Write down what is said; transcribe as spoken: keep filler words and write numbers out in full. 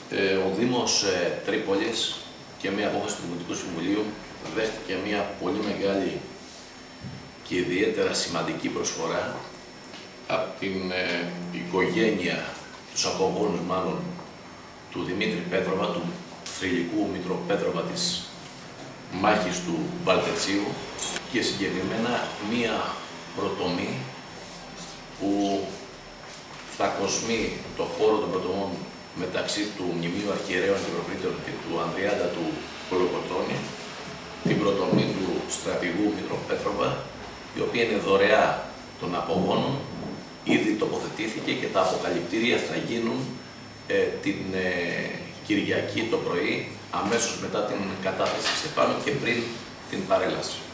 Ε, ο Δήμος ε, Τρίπολης και μια απόφαση του Δημοτικού Συμβουλίου δέχτηκε μια πολύ μεγάλη και ιδιαίτερα σημαντική προσφορά από την ε, οικογένεια, τους απογόνους μάλλον, του Δημήτρη Πέτροβα, του θρυλικού Μητροπέτροβα της μάχης του Βαλτετσίου, και συγκεκριμένα μία προτομή που θα κοσμεί το χώρο των πρωτομών μεταξύ του Μνημείου Αρχιερέων και Προπρίτων και του Ανδριάντα του Κολοκοτρώνη, την προτομή του στρατηγού Μητροπέτροβα, η οποία είναι δωρεά των απογόνων, ήδη τοποθετήθηκε και τα αποκαλυπτήρια θα γίνουν ε, την ε, Κυριακή το πρωί, αμέσως μετά την κατάθεση Στεφάνου και πριν την παρέλαση.